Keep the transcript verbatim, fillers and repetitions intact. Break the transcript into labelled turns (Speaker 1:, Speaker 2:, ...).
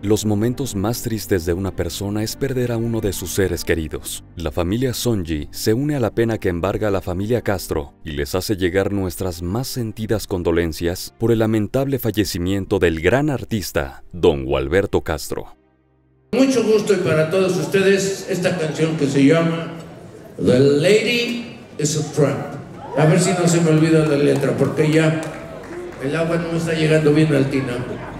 Speaker 1: Los momentos más tristes de una persona es perder a uno de sus seres queridos. La familia Sonji se une a la pena que embarga a la familia Castro y les hace llegar nuestras más sentidas condolencias por el lamentable fallecimiento del gran artista, don Gualberto Castro.
Speaker 2: Mucho gusto y para todos ustedes esta canción que se llama The Lady is a Tramp. A ver si no se me olvida la letra porque ya el agua no me está llegando bien al tinaco.